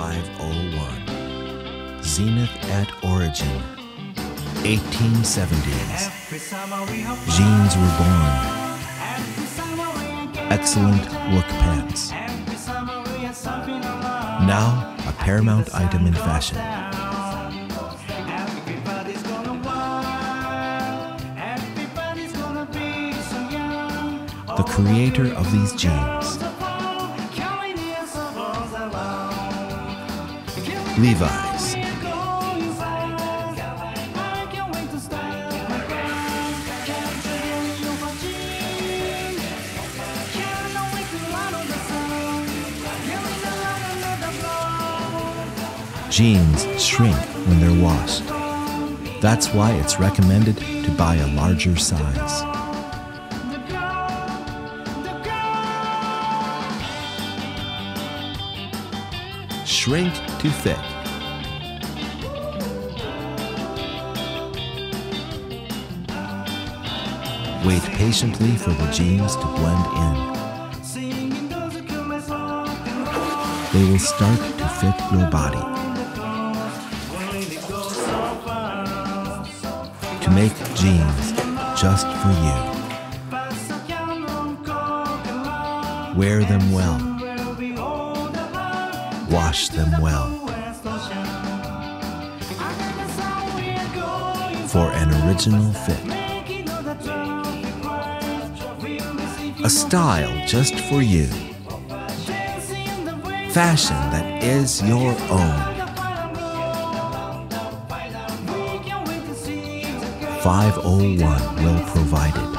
501. Zenith at origin. 1870s. Jeans were born. Excellent work pants. Now a paramount item in fashion. The creator of these jeans, Levi's. Jeans shrink when they're washed. That's why it's recommended to buy a larger size. Shrink to fit. Wait patiently for the jeans to blend in. They will start to fit your body. To make jeans just for you. Wear them well. Wash them well. For an original fit. A style just for you. Fashion that is your own. 501 will provide it.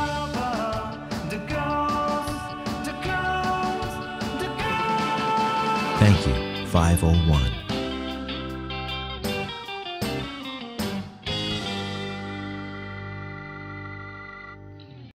Thank you, 501.